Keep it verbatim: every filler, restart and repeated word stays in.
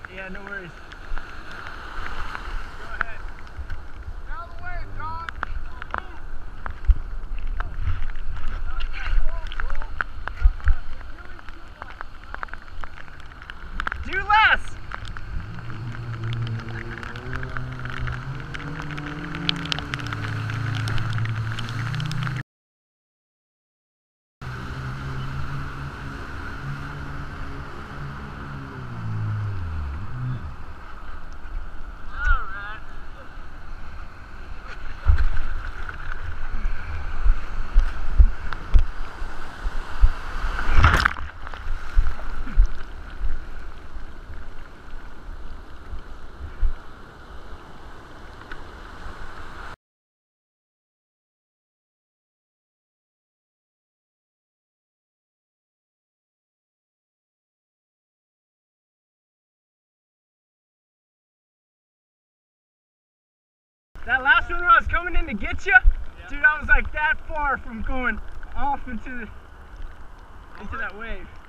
Yeah, no worries. Go ahead. Out of the way, Shawn. Do less! That last one when I was coming in to get you, yeah. Dude, I was like that far from going off into the, into that wave.